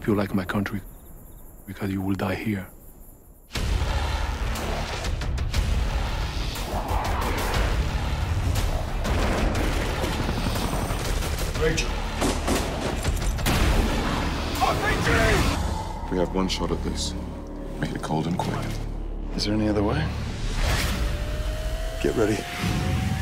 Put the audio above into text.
hope you like my country, because you will die here. Rachel. RPG! We have one shot at this. Make it cold and quick. Is there any other way? Get ready.